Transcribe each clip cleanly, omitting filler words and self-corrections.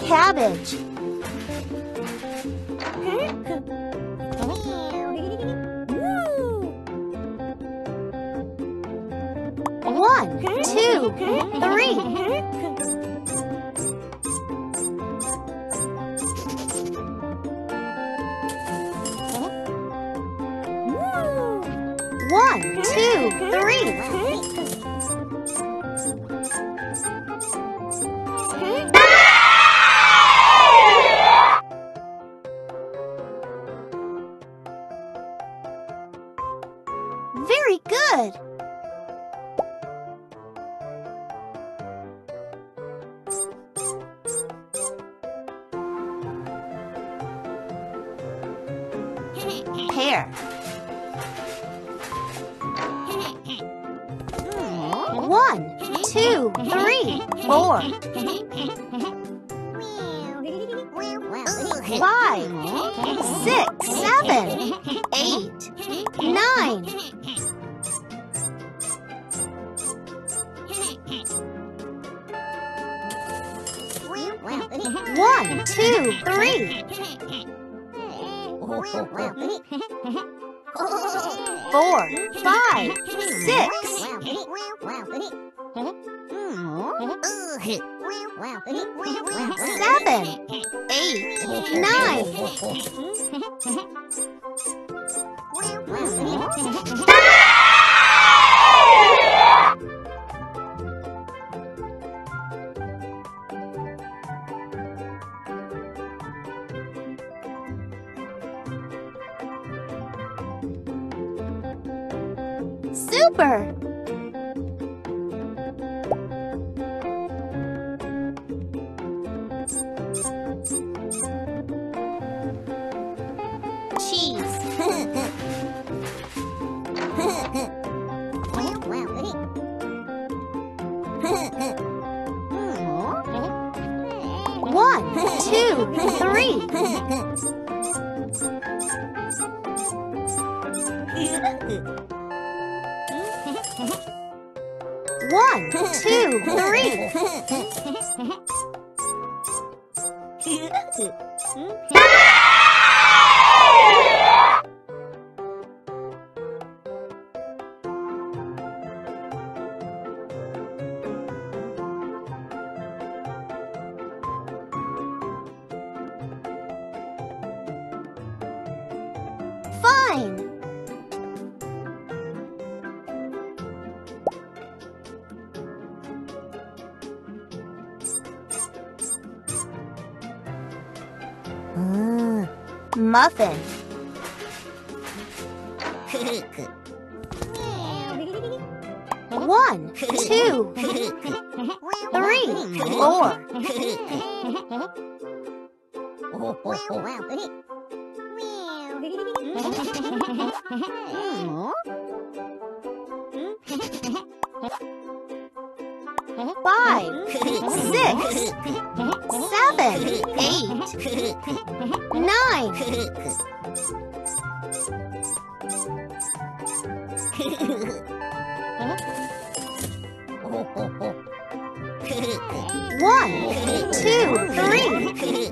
Cabbage. One, two, three. One, two, three. Very good. Pear. One, two, three, four. Five, six, seven, eight, nine. One, two, three. Four, five, six. Seven, eight, nine. Super! Cheese. One, two, three. One, two, three. Fine. Muffin. One, two, three, four. Five, six, seven, eight, nine. One, two, three.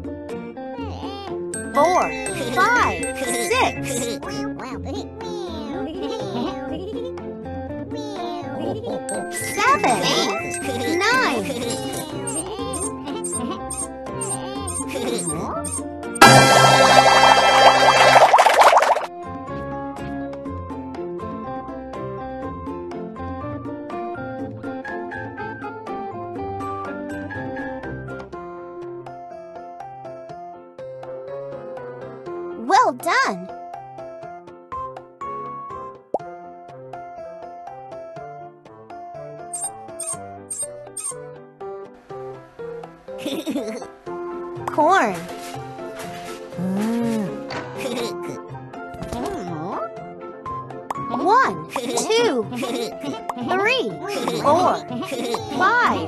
Four, five, six. Seven, eight, nine. Well done! Corn. One, two, three, four, five.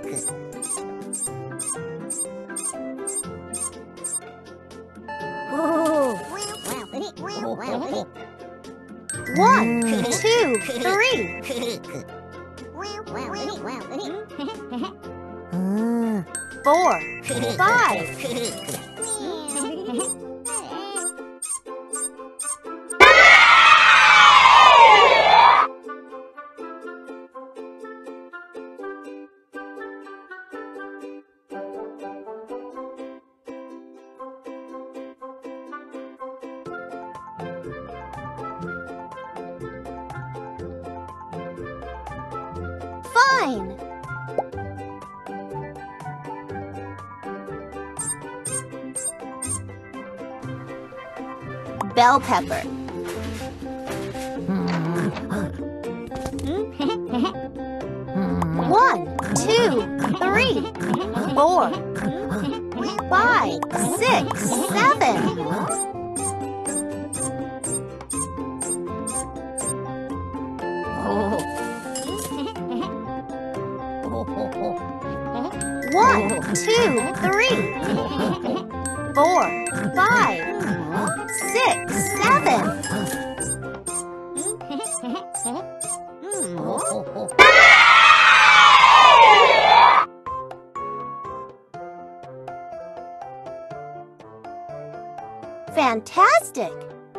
One, two, three. 4, 5. Fine. Bell pepper. One, two, three, 4, 5, 6, 7. One, two, three, 4, 5, 6, 7. Fantastic!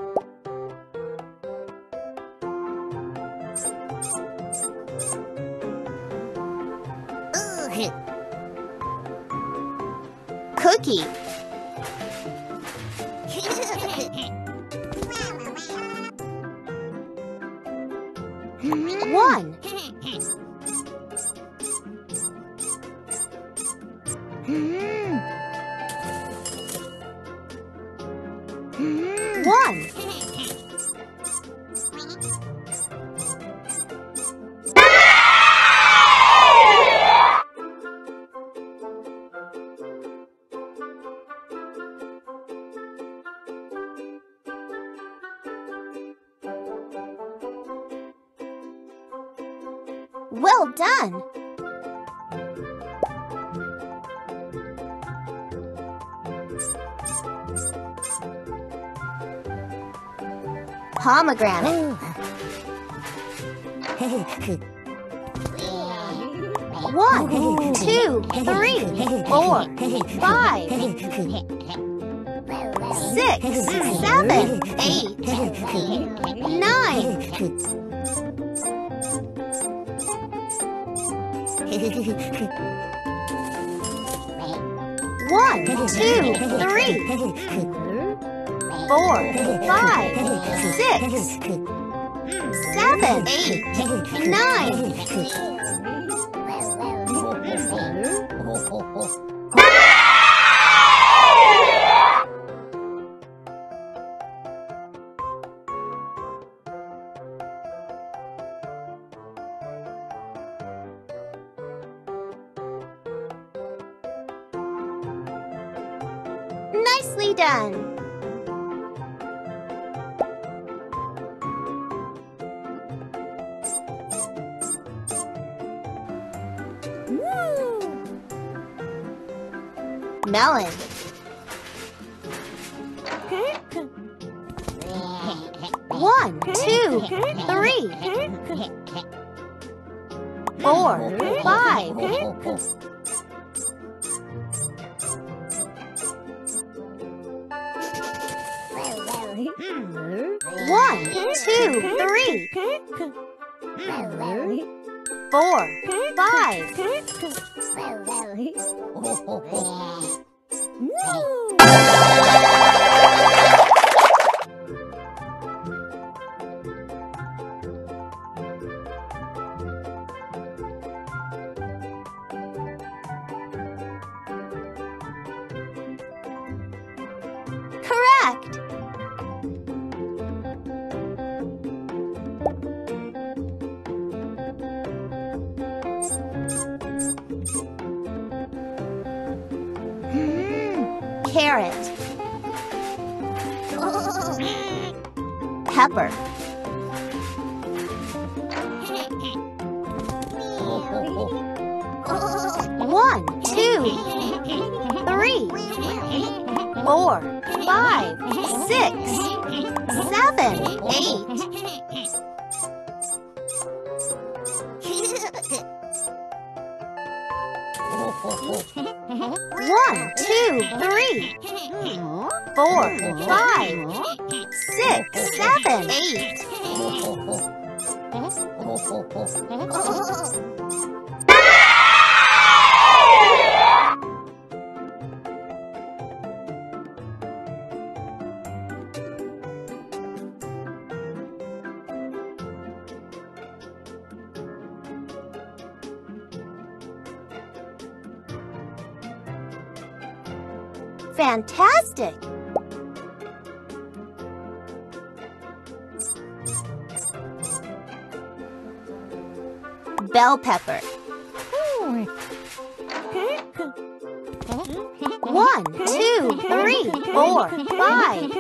Cookie. One. One. Well done! Pomegranate. One, two, three, 4, 5, 6, 7, 8, 9. One, two, three, 4, 5, 6, 7, 8, 9. Nicely done! Melon. One, two, three, 4, 5. One, two, three, 4, 5. Correct! Carrot. Pepper. One, two, three, 4, 5, 6, 7, 8. 1, 2, 3, 4, 5, 6, 7, 8. Fantastic! Bell pepper. 1, 2, 3, 4, 5.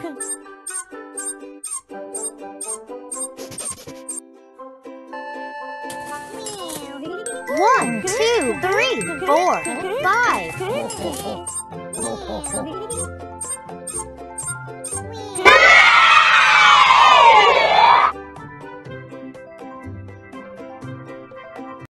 1, 2, 3, 4, 5.